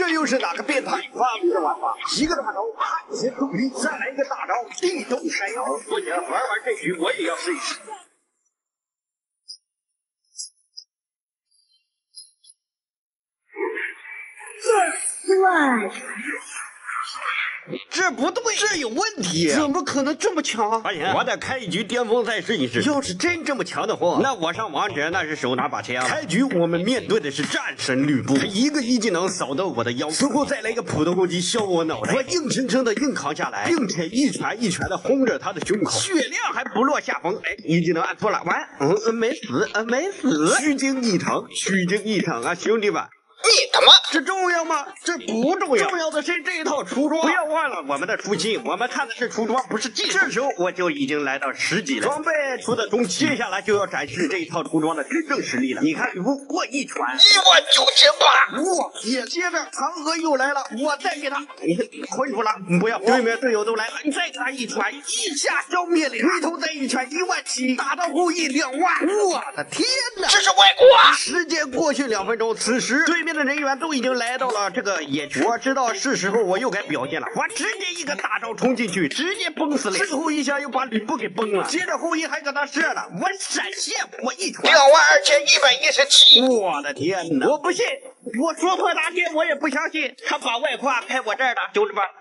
这又是哪个变态发明的玩法？一个大招汉前重力，再来一个大招地动山摇。不行，玩玩这局我也要试一试。这不对，这有问题！怎么可能这么强？不行，我得开一局巅峰赛试一试。要是真这么强的话，那我上王者那是手拿把枪。开局我们面对的是战神吕布，他一个一技能扫到我的腰，随后再来一个普通攻击削我脑袋，我硬生生的硬扛下来，并且一拳一拳的轰着他的胸口，血量还不落下风。哎，一技能按错了，完，没死，没死，虚惊一场，虚惊一场啊，兄弟们！ 你他妈！ 这重要吗？这不重要，重要的是这一套出装。不要忘了我们的初期，我们看的是出装，不是技术。这时候我就已经来到10级了，装备出的中期，接下来就要展示这一套出装的真正实力了。你看，吕布我一拳 19800， 哇！也接着嫦娥又来了，我再给他困住了，不要，对面队友都来了，你再给他一拳，一下消灭了，回头再一拳17000，打到后羿2万，我的天哪！ 这是外挂！ 时间过去2分钟，此时对面的人员都已经来到了这个野区，我知道是时候我又该表现了，我直接一个大招冲进去，直接崩死了，最后一下又把吕布给崩了，接着后羿还搁他射了，我闪现，我一拳 22117， 我的天哪！我不信，我说破大天我也不相信，他把外挂开我这儿了，兄弟们。